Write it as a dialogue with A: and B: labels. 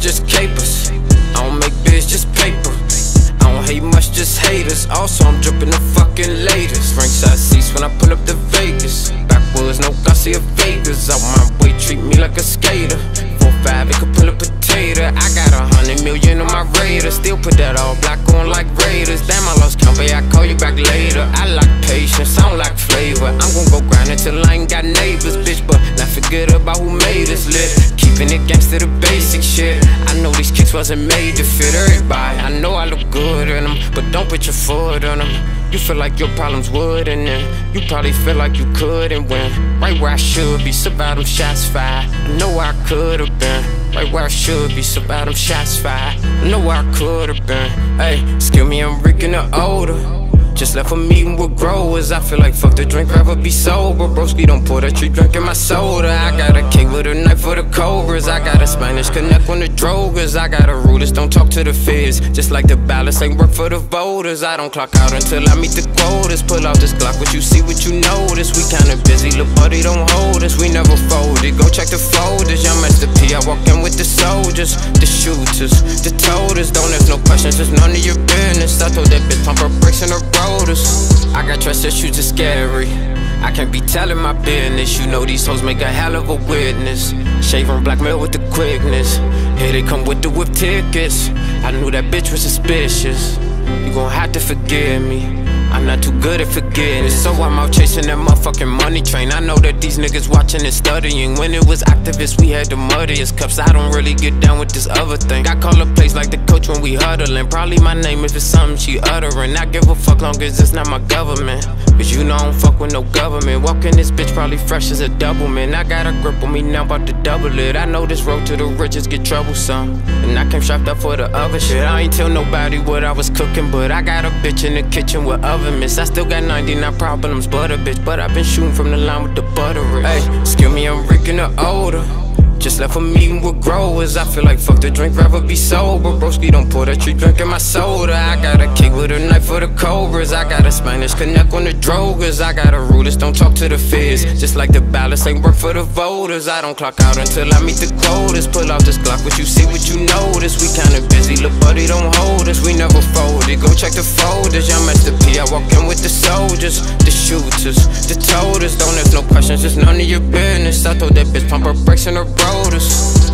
A: just capers. I don't make biz, just paper. I don't hate much, just haters. Also, I'm dripping the fucking latest. Ringside seats when I pull up to Vegas. Backwoods, no Garcia Vegas. Out my way, treat me like a skater. 4-5, it could pull a potato. I got 100 million on my radar. Still put that all black on like Raiders. Damn, I lost count, but I call you back later. I like patience, I don't like flavor. I'm gon' go grind until I ain't got neighbors, bitch. But not forget about who made us lit. Keeping it gangsta, the basic shit. I know these kicks wasn't made to fit everybody. I know I look good in them, but don't put your foot on them. You feel like your problems would, and then you probably feel like you couldn't win. Right where I should be, survive them shots fired. I know I could've been. Right where I should be, survive them shots fired. I know I could've been. Hey, excuse me, I'm reeking the odor. Just left a meeting with growers. I feel like fuck the drink, rather be sober. Broski don't pour that tree drink in my soda. I got a cake with a knife for the cobras. I got a Spanish connect on the drogas. I got a rulers, don't talk to the feds. Just like the ballots ain't work for the voters. I don't clock out until I meet the quotas. Pull out this Glock, what you see, what you notice. We kinda busy, little buddy don't hold us. We never folded, go check the folders. Young Master P, I walk in with the soldiers, the shooters, the toters. Don't ask no questions, it's none of your business. I told that bitch pump her brakes in her I got trust issues, it's scary. I can't be telling my business. You know these hoes make a hell of a witness. Shave on blackmail with the quickness. Here they come with the whip tickets. I knew that bitch was suspicious. You gon' have to forgive me. I'm not too good at forgetting, so I'm out chasing that motherfucking money train. I know that these niggas watching and studying. When it was activists, we had the muddiest cups. I don't really get down with this other thing. I call a place like the coach when we huddling. Probably my name if it's something she uttering. I give a fuck long as it's not my government. Cause you know I don't fuck with no government. Walking this bitch probably fresh as a double man. I got a grip on me now, about to double it. I know this road to the riches get troublesome, and I came strapped up for the other shit. I ain't tell nobody what I was cooking, but I got a bitch in the kitchen with oven mitts. I still got 99 problems, but a bitch. But I've been shooting from the line with the butter. Hey, excuse me, I'm reeking the odor. Just left a meeting with growers. I feel like fuck the drink, rather be sober. Broski don't pour that tree drink in my soda. I got a cake with a knife for the cobras. I got a Spanish connect on the drogas. I got a rulers, don't talk to the feds. Just like the ballots ain't work for the voters. I don't clock out until I meet the quotas. Pull out this Glock, what you see, what you notice. We kinda busy, little buddy don't hold us. We never folded, go check the folders. Young Master P, I walk in with the soldiers, the shooters, the toters. Don't ask no questions, it's none of your business. I told that bitch pump her brakes in her road.